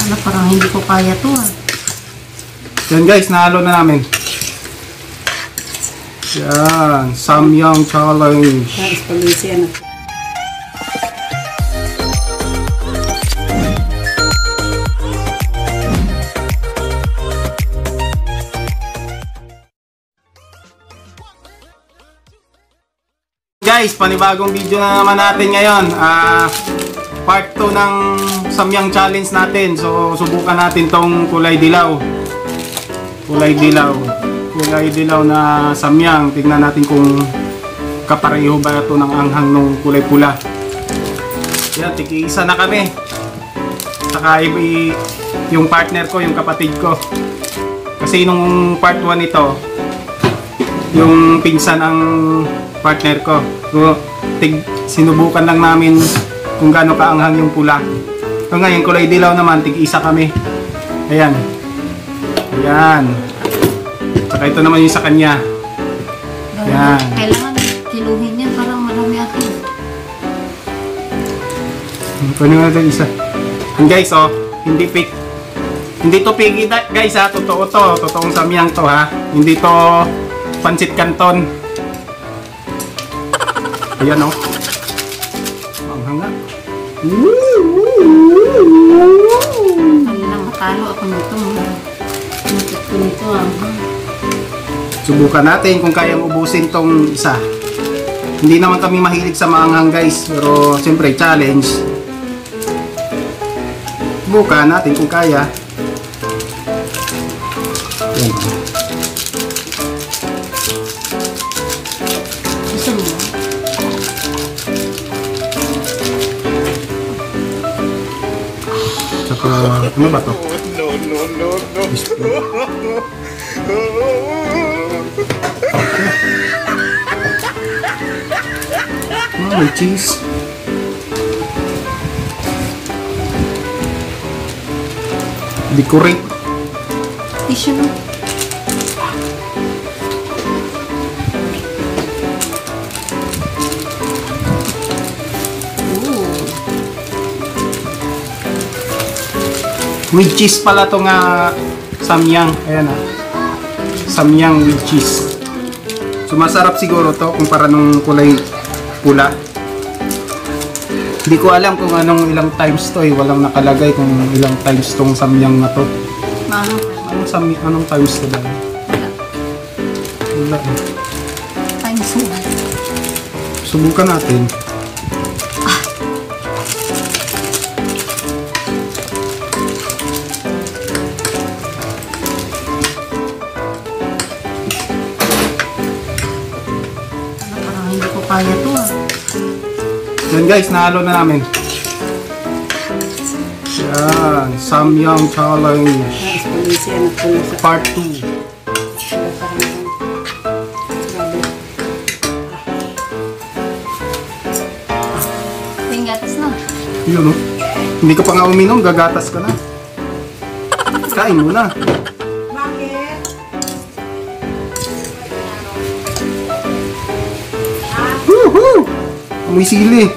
Ano, parang hindi ko kaya to ah. Yan guys, nahalo na namin. Yan, Samyang Challenge. Guys, pag-isi ano. Guys, panibagong video na naman natin ngayon. Part 2 ng Samyang Challenge natin. So, subukan natin tong kulay dilaw. Kulay dilaw na samyang. Tignan natin kung kapareho ba ito ng anghang nung kulay pula. Yan, tiki-isa na kami. Saka yung partner ko, yung kapatid ko. Kasi nung part 1 ito, yung pinsan ang partner ko. So, sinubukan lang namin kung gaano kaanghang yung pula. So ngayon, kulay dilaw naman, tig-isa kami. Ayan. Ayan. Saka ito naman yung sa kanya. Ayan. Kailangan kiluhin yan, parang marami ako. Kunin natin isa. And guys, oh, hindi to pigi guys ha, totoo to. Totoong samyang to ha. Hindi to pansit canton. Ayan oh. Ang hanga. Kanina matalo ako nito. Nagkat ko nito ah. Subukan natin kung kayang ubusin tong isa. Hindi naman kami mahilig sa maanghang guys, pero siyempre challenge. Subukan natin kung kaya. Ayan. Gusto mo? Saka, ano ba to? No. Oh, may cheese. Decorate. Tissue mo. With cheese pala to nga samyang. Ayan ah. Samyang with cheese. So masarap siguro to kumpara nung kulay pula. Hindi ko alam kung anong ilang times to eh. Walang nakalagay kung ilang times tong samyang na to. Anong times to ba? Wala eh. Times 1. Subukan natin. Parang hindi ko kaya to ah. Yan guys, nahalo na namin. Yan, Samyang Challenge Guys, pag-isi ano ko na sa Part 2. gatas na. Yun oh. Hindi ka pa nga uminom, gagatas ka na. Kain mo na. Bakit? Woohoo! Amoy sili.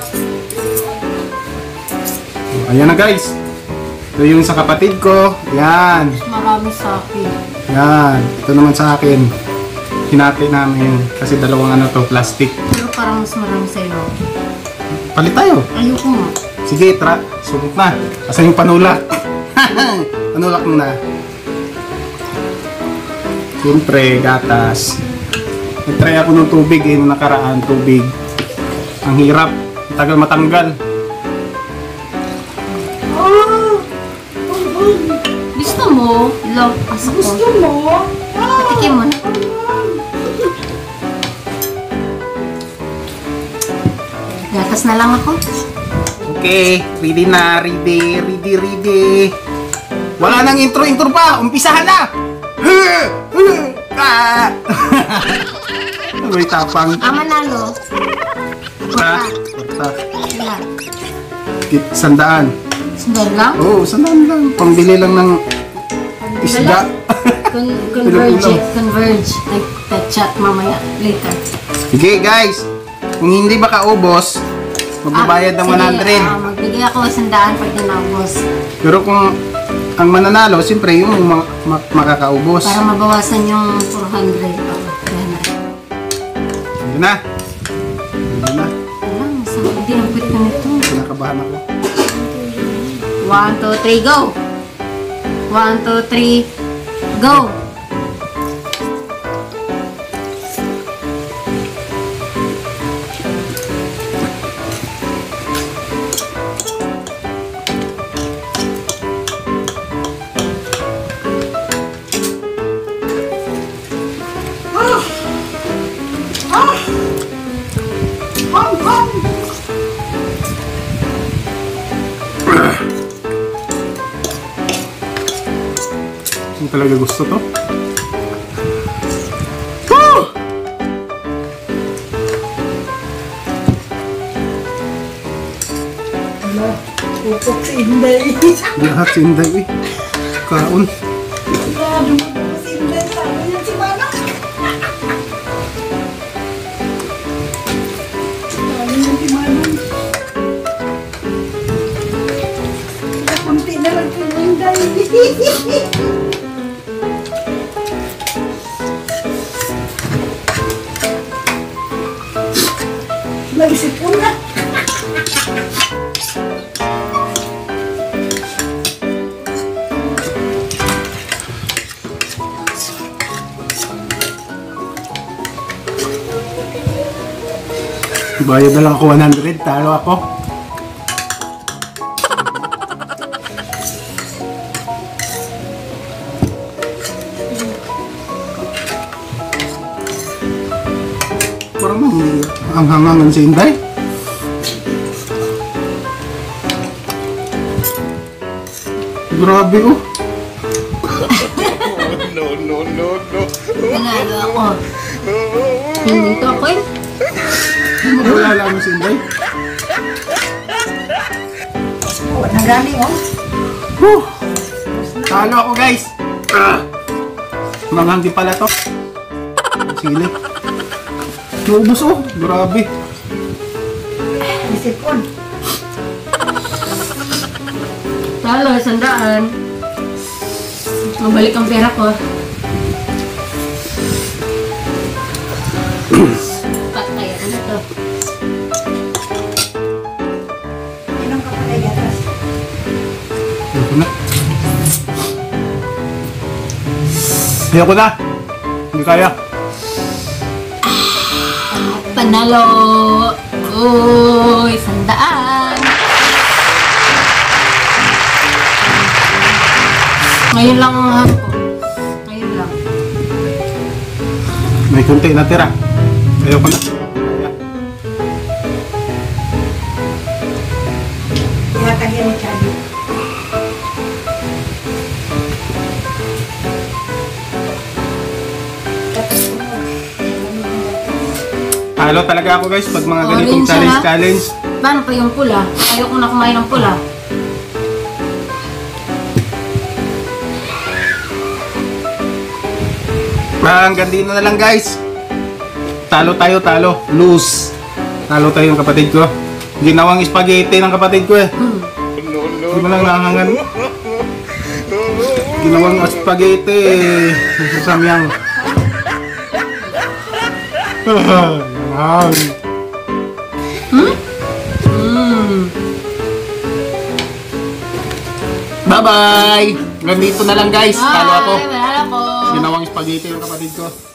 Ayan na guys. Ito yung sa kapatid ko. Yan. Marami sa akin. Yan. Ito naman sa akin. Hinati namin. Kasi dalawang ano to, plastic. Pero parang mas marami sa ilo. Palit tayo. Ayoko nga. Sige, tara. Subok na. Asan yung panulak? Panulak muna. Siyempre, gatas. Nag-try ako ng tubig eh, nung nakaraan, tubig. Ang hirap. Tagal matanggal. Gusto mo? Love, asa ko. Gusto mo? Patikim mo na. Gatas na lang ako. Okay, ready na. Ready. Wala nang intro pa. Umpisahan na. May tapang. Ang manalo. Ha? Ilan? Sandaan. Sandal lang? Oo, sandaan lang. Pambili lang ng isda. Converge. Nag-chat mamaya. Later. Sige guys, kung hindi ba kaubos, magbabayad ng 100. Magbigay ako 100 pag naubos. Pero kung ang mananalo, siyempre yung makakaubos. Para mabawasan yung 400. Hindi na. Hindi na. Alam, hindi ang pwede ko nito. Kinakabahan ako. 1, 2, 3, go! 1, 2, 3, go! Hindi talaga gusto to. Pupok si Inday. Lahat si Inday eh. Kaon. Pupok si Inday. Sabi niya si Manang. Sabi niya si Manang. Kunti na lang si Inday. Nagsipon na. Bayad na lang ako 100. Talo ako. Parang ang hangangan si Inday. Grabe oh. Panalo ako. Hindi to ako eh. Wala lang si Inday. Oh, nagaling oh. Whew. Talo ako guys. Manghang din pala to. Sili. Naubos oh. Grabe. Nagsipon. Talo, 100. Mabalik ang pera ko. Patay, ano to? Inom ka pala gatas. Ayoko na. Ayoko na. Hindi kaya. Panalo! Uy, 100! Ngayon lang ang hap ko. Ngayon lang. May kunti na tira. Ayoko na. Kaya. Ihatagyan mo Chadi. Talo talaga ako guys pag mga ganitong Orange, challenge. Paano pa yung pula? Ayoko na kumain ng pula. Hanggang dito na lang guys. Talo tayo, talo. Lose. Talo tayo ng kapatid ko. Ginawang spaghetti ng kapatid ko eh. Hindi mo lang nahangan. Ginawang spaghetti sa samyang. Yan. Bye-bye! Hanggang dito na lang guys. Talo ako. Bye! Wala ako. Ginawang spaghetti ng kapatid ko.